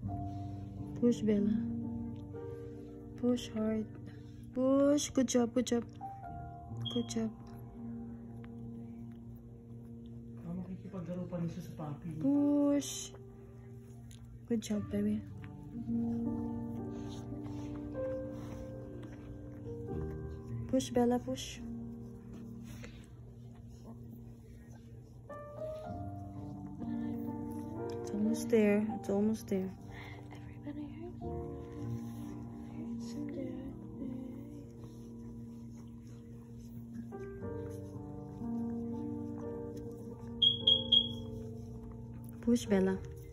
Push, Bella. Push hard. Push. Good job, good job. Good job. Makikipaglaro pa rin siya sa papi. Push. Good job, baby. Push, Bella, push. It's almost there. It's almost there. Everybody hurts. Push, Bella.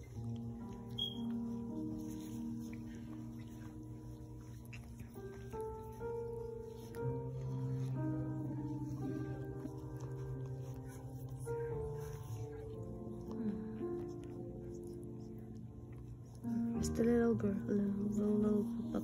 Just a little girl, little pup.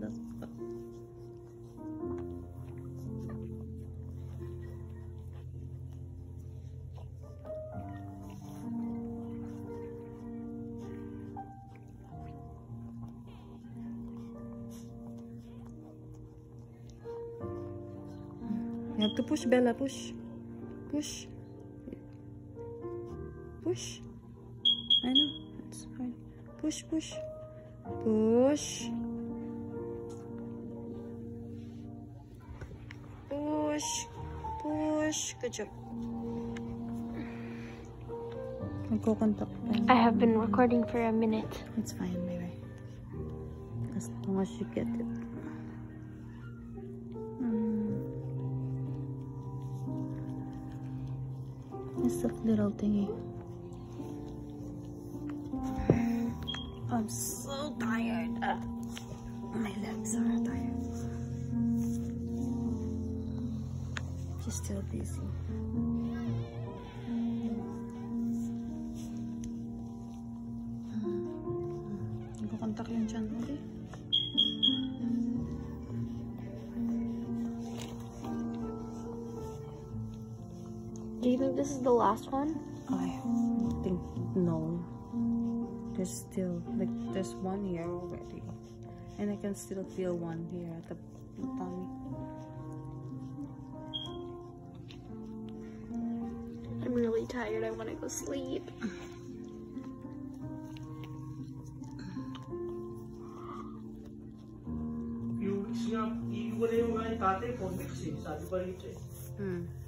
You have to push, Bella, push. Push. Push. I know, it's hard. Push, push. Push. Push. Push. Good job. Magkukontak pa. I have been recording for a minute. It's fine, baby. As long as you get it. It's a little thingy. I'm so tired. My legs are tired. She's still busy. Nagkakontak yun dyan, okay? Do you think this is the last one? I think no. There's still, like, there's one here already. And I can still feel one here at the tummy. I'm really tired. I want to go sleep. Yung iiwala yung mga tatay ko, kasi sabi pa rito eh.